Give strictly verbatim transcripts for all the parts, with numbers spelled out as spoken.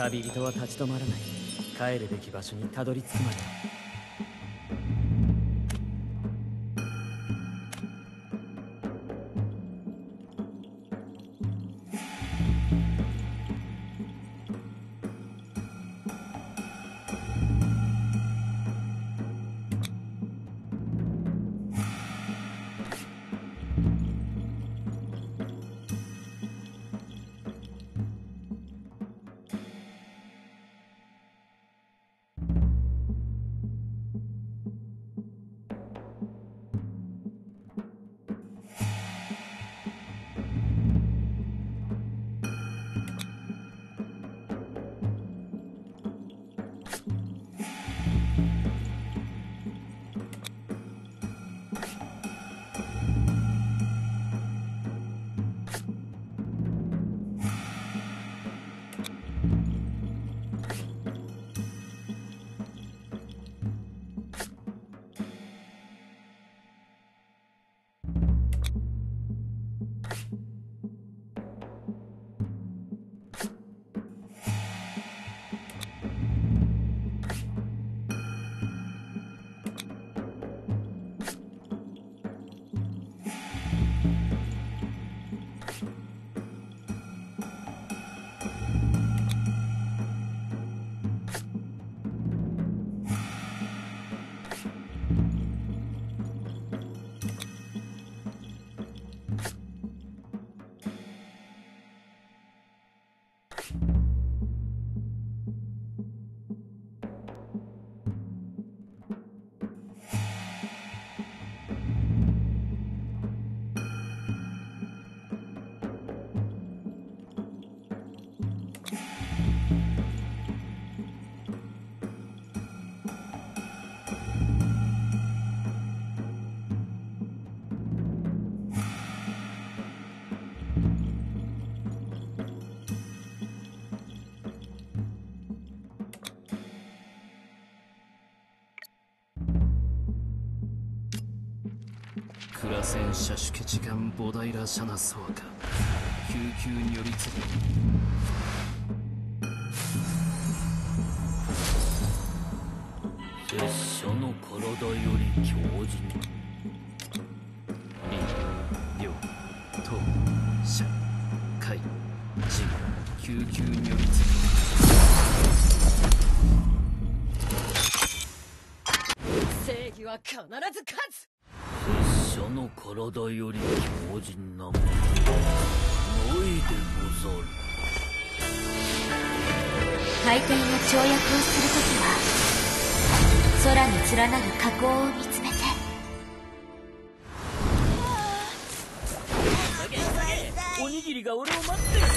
旅人は立ち止まらない。帰るべき場所にたどり着くまで。 クラセン社主家時間菩提ら社なそうか救急によりつぐ拙者の体より強靭林領東社海人救急によりつぐ正義は必ず勝つ。 拙者の体より強靭なものないでござる。 海底の跳躍をするときは空に連なる火口を見つめて。 おにぎりが俺を待ってるね。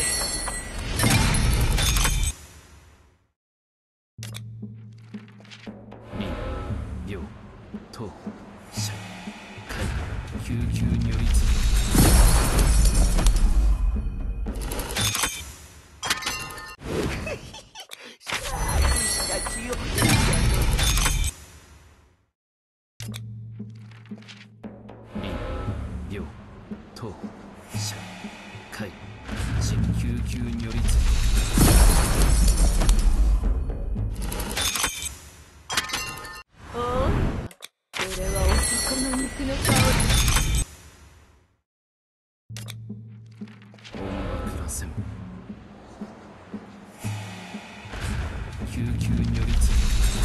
林領東社海救急によりつぐ林領東社海人救急によりつぐ救急によりつぐ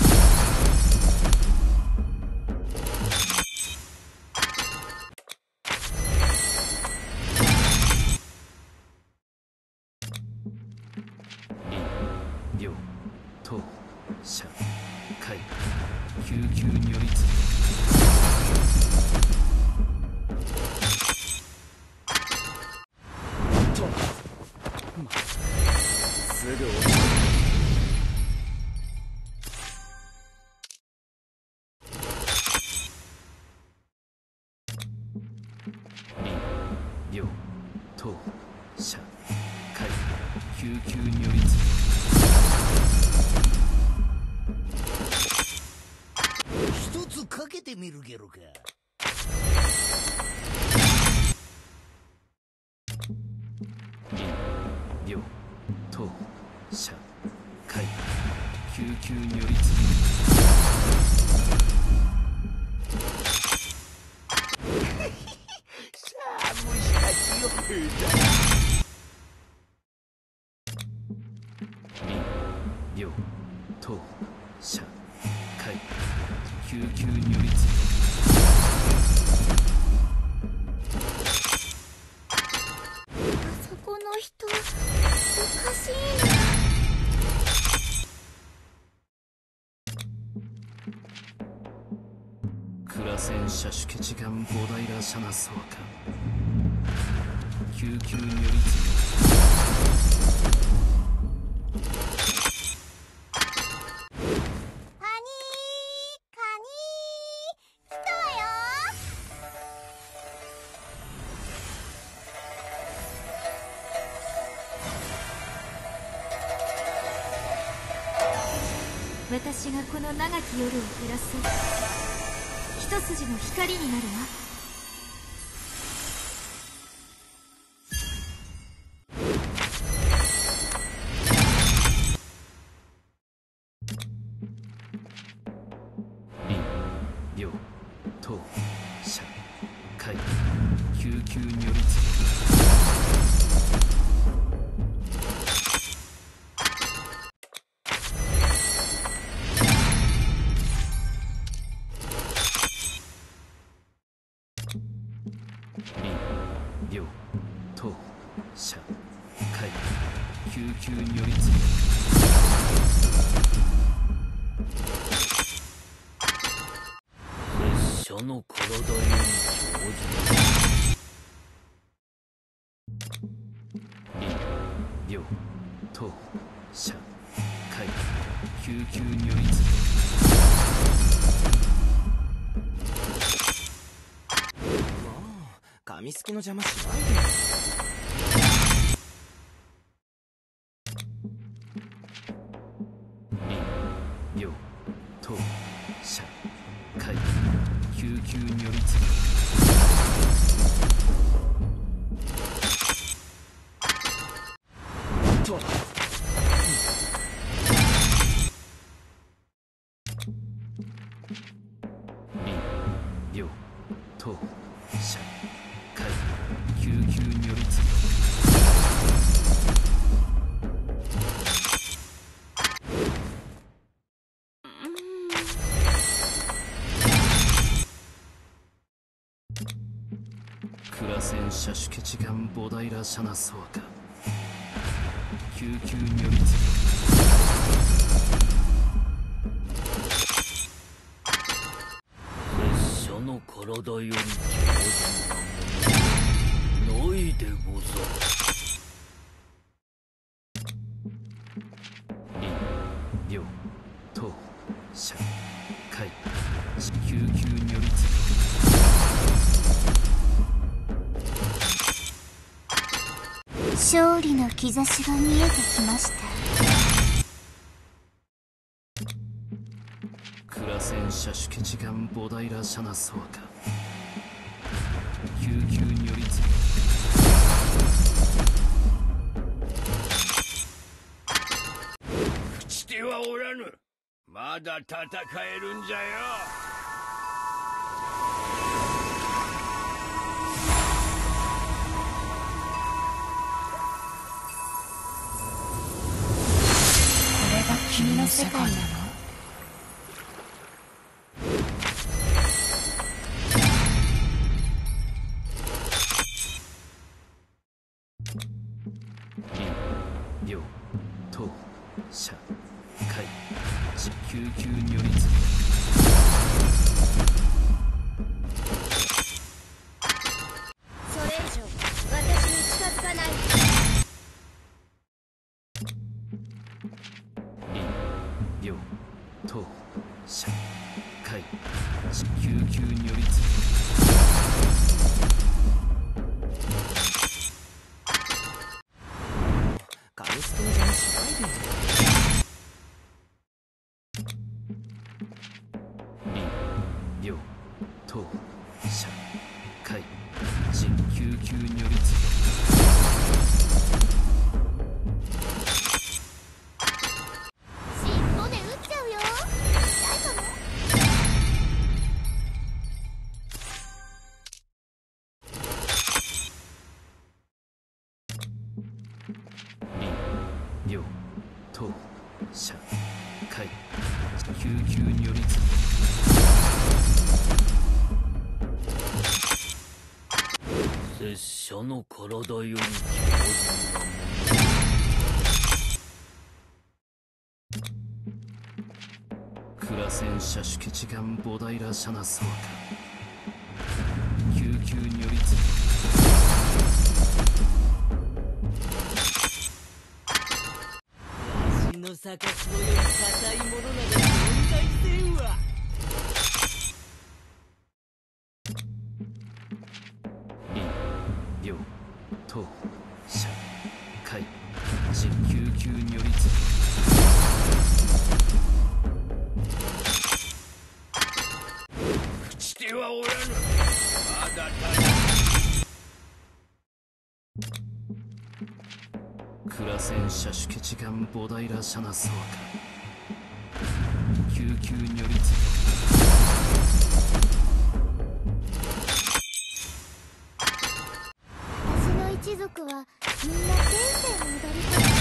林領東社海救急によりつぐすぐ落ちる。 林領東社海救急によりつぐ一つかけてみるゲロか。 林領東社急如律儀さあ虫たちよ。 林梁東社会救急如律儀あそこの人おかしいな。 鞍戦車種ケチガン菩提シャナソワカ救急如律儀カニーカニー来たわよ。私がこの長き夜を照らす一筋の光になるわ。 林梁東社会救急如律儀林梁東社会救急如律儀拙者の体より強靭。 林梁東社会救急如律儀紙すきの邪魔しないで。 林梁東社会救急如律儀と林梁東社会救急如律儀鞍戦車種ケチガン菩提シャナソワカ救急如律儀拙者の体より強靭なものないでござる。 林梁東社会救急如律儀勝利の兆しが見えてきました。 鞍戦車種ケチガン菩提シャナソワカ救急如律儀朽ちてはおらぬ。まだ戦えるんじゃよ。 これが君の世界なの？ 林梁東社会救急如律儀それ以上私に近づかない。 林梁東社会救急如律儀紙すきの邪魔しないで。 林梁東社会救急如律儀尻尾で撃っちゃう拙者の体より強靭な螺旋射手ケチガンボダイラシャナソワカ救急によりつわしの逆つぼより硬いものなど存在せんわ。 陰陽東射海地救急によりつしてはおらぬ。まだクラセン射手ケチガンボダイラシャナソワカ救急によりつ私の一族はみんな天性の踊り子。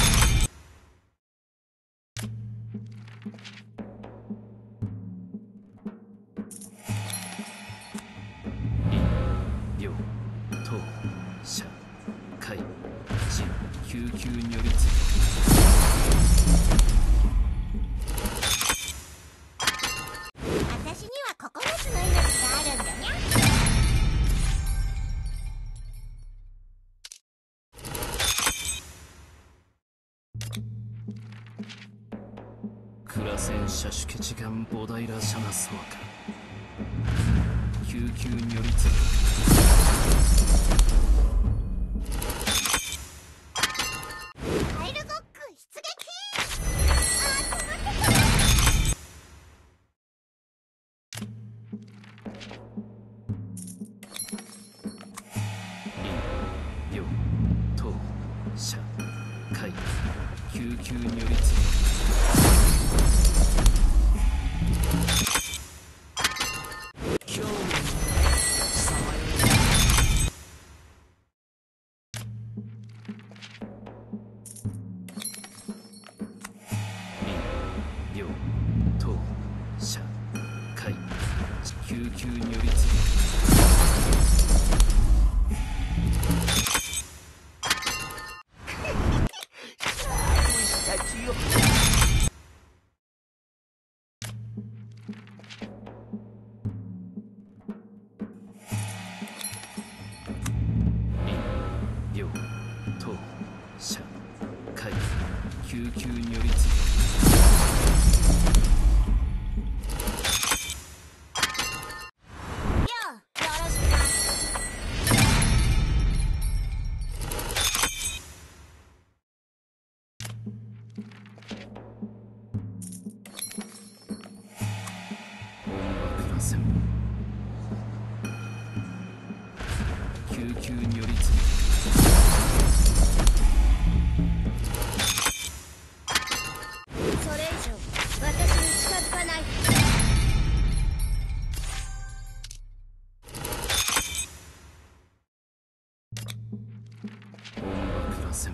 陽東射海地救急によりつ私にはここのつの命があるんだにゃ。 クラセン射手ケチガンボダイラシャナソワカ救急によりつカエルゴック出撃。あーっと待ってた。 陰陽東射海救急によりつ陽東射海救急によりつ虫たちよ。 陽東射海救急によりつよう、よろしくな。 音楽螺旋救急によりつそれ以上私に近づかない。 音楽螺旋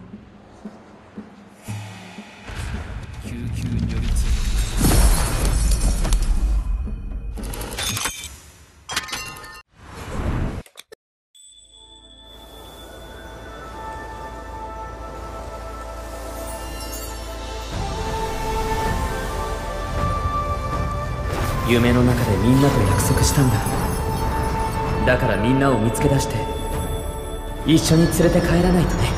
救急によりつ夢の中でみんなと約束したんだ。だからみんなを見つけ出して一緒に連れて帰らないとね。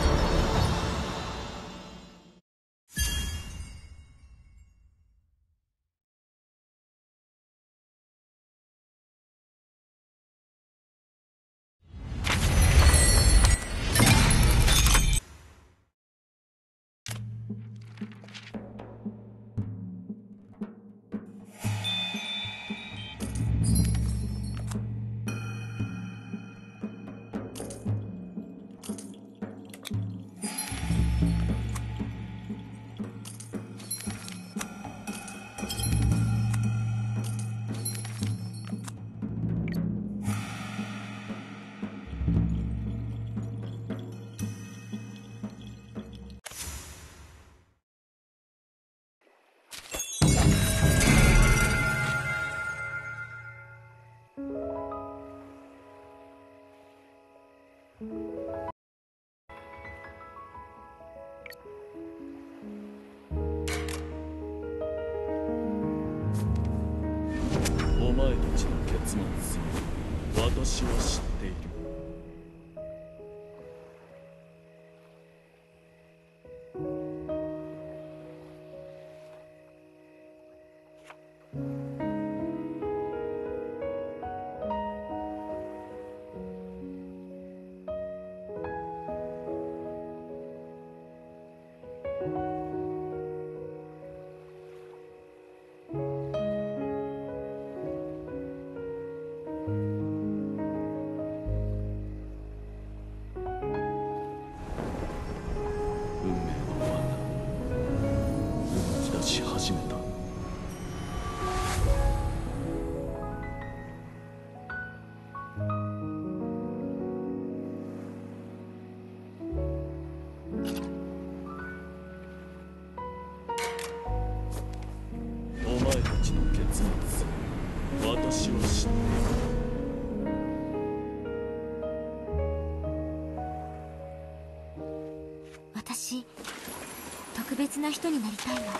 末私は知っている。始めた。お前たちの結末、私は知っている。 私、特別な人になりたいわ。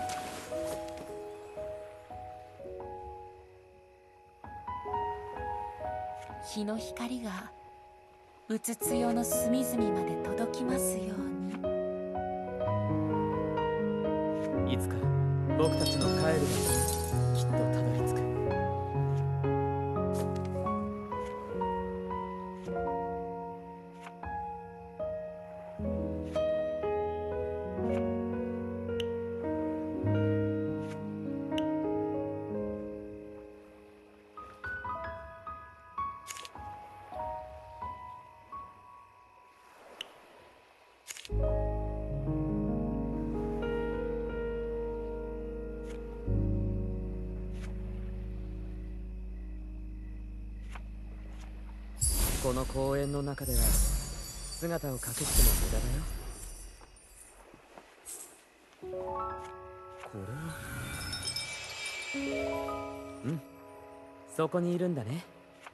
日の光がうつつよの隅々まで届きますように。 いつか僕たちの帰る場所にきっとたどり着く。この公園の中では姿を隠しても無駄だよ。これはうん、そこにいるんだね。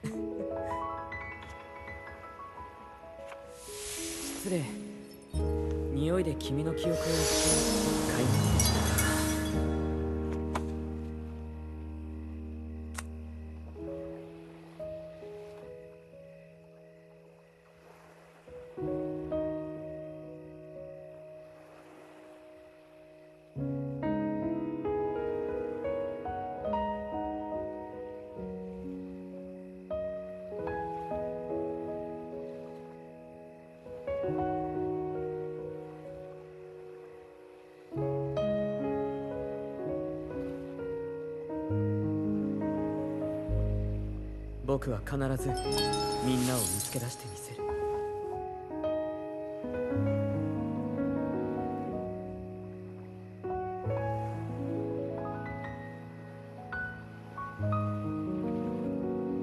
失礼。匂いで君の記憶を失い壊滅した。僕は必ずみんなを見つけ出してみせる。